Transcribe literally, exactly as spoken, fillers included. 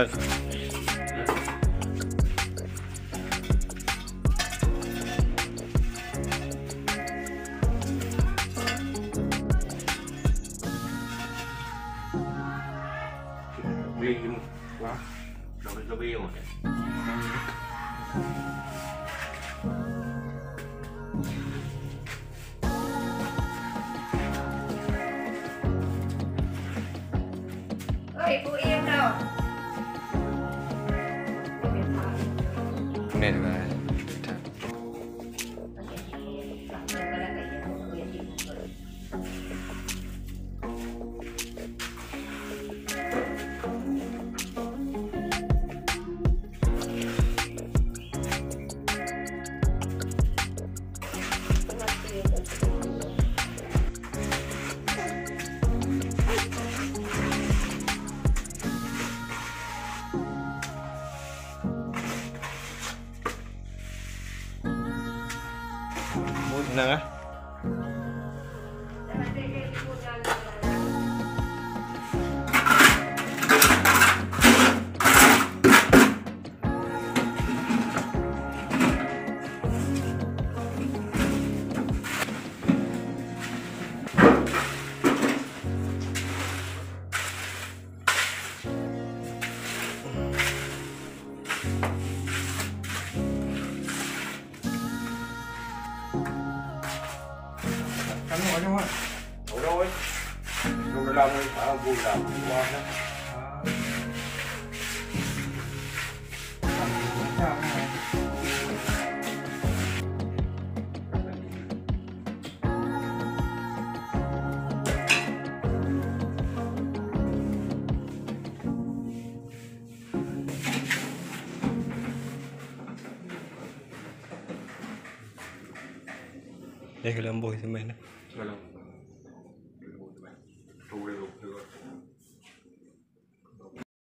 Bim quá, đâu có bia rồi. Ơi, cô em đâu? Này là nâng á. Cắn nó đúng không? Đủ rồi. Dùng cái lông đi, phải vui làm ngon đó. Đây cái lông bôi cho mình. Rồi.